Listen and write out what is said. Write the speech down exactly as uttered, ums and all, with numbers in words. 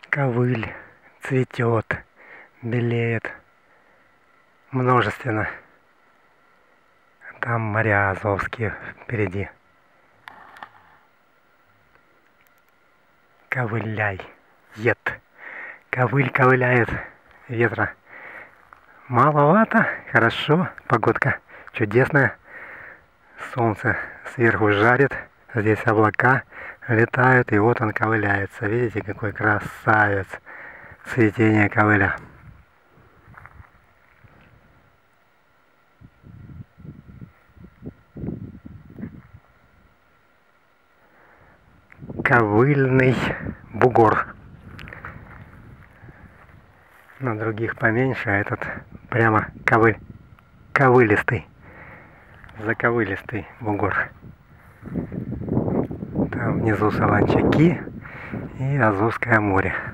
ковыль цветет, белеет множественно. Там моря азовские впереди. Ковыляй, ед. Ковыль ковыляет, ветра маловато, хорошо, погодка чудесная. Солнце сверху жарит, здесь облака летают, и вот он ковыляется. Видите, какой красавец, цветение ковыля. Ковыльный бугор. На других поменьше, а этот прямо ковыль, ковылистый, заковылистый бугор. Там внизу Солончаки и Азовское море.